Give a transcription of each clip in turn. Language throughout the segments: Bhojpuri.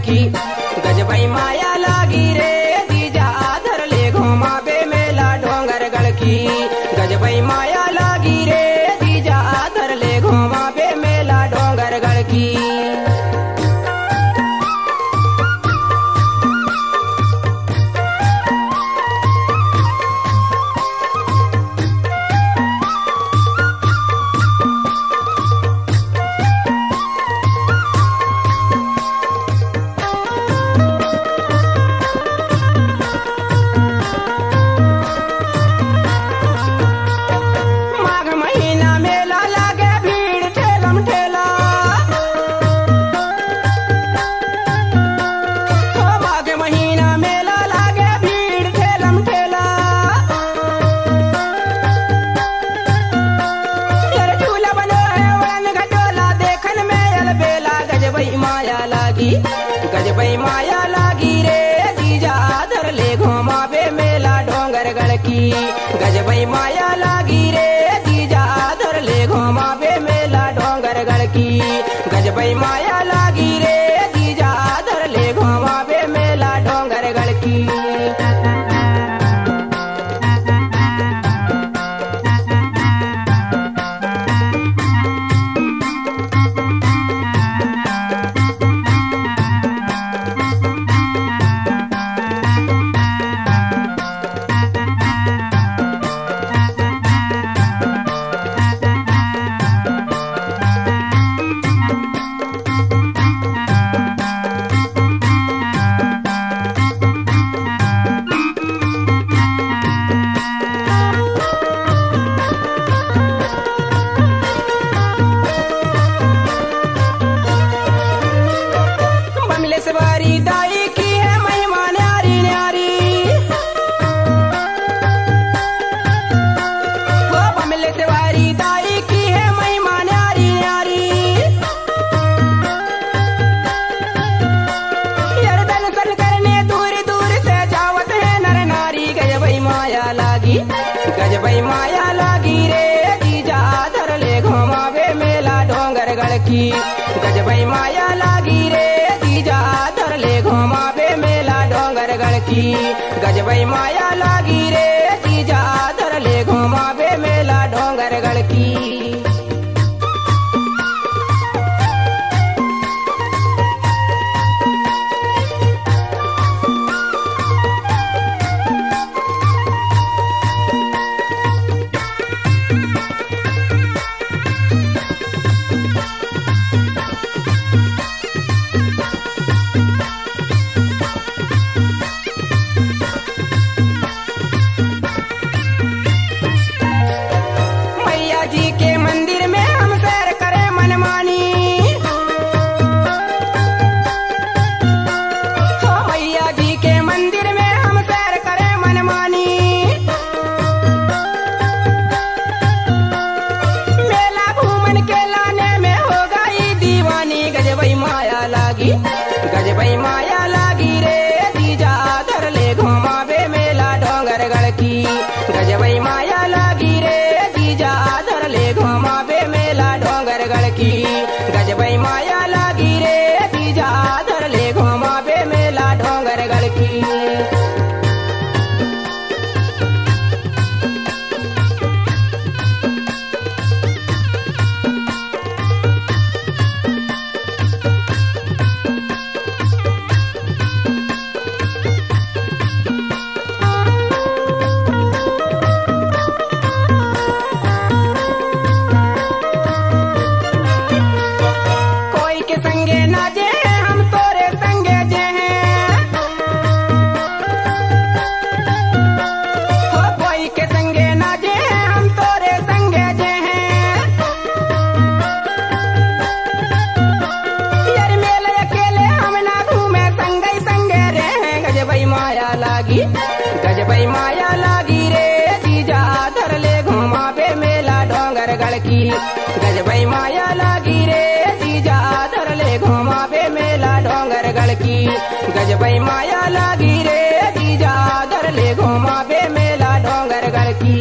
की। गजबई माया लागी रे जीजा धर ले घुमावे मेला डोंगरगढ़ की। गजबई माया लागी रे जीजा धर ले घुमावे मेला डोंगरगढ़ की। गजबई माया लागी रे जीजा धर ले घुमावे मेला डोंगरगढ़ की। गजबई माया लागी रे जीजा धर ले घुमावे मेला डोंगरगढ़ की। गजबई माया लागी रे जीजा धर ले घुमावे मेला डोंगरगढ़ की। सवारी दाई की है महिमा न्यारी न्यारी। वो बमले सवारी दाई की है महिमा न्यारी न्यारी। यार दर्शन करने दूर दूर से जावत है नर नारी। गजबई माया लागी, गजबई माया लागी रे जीजा धर ले घुमावे मेला डोंगरगढ़ की। गजबई माया लागी रे जीजा धर ले घुमावे मेला डोंगरगढ़ की। गजबई माया लागी रे जीजा धर ले घुमावे मेला डोंगरगढ़ की। गजबई माया लागी रे जीजा धर ले घुमावे मेला डोंगरगढ़ की। गजबई माया लागी रे जीजा धर ले घुमावे मेला डोंगरगढ़ की। गजबई माया लागी रे जीजा धर ले घुमावे मेला डोंगरगढ़ की। गजबई माया लागी रे जीजा धर ले घुमावे मेला डोंगरगढ़ की। गजबई माया लागी रे जीजा धर ले घुमावे मेला डोंगरगढ़ की। गजबई माया लागी रे जीजा धर ले घुमावे मेला डोंगरगढ़ की।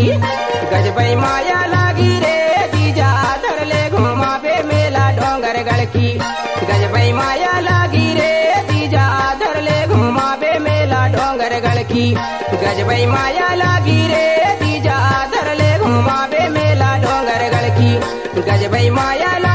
लागी गजबई माया लागी रे जीजा धर ले घुमावे मेला डोंगर गढ़ की गजबई माया लागी रे जीजा धर ले घुमावे मेला डोंगर गढ़ की गजबई माया लागी रे जीजा धर ले घुमावे मेला डोंगर गढ़ की गजबई माया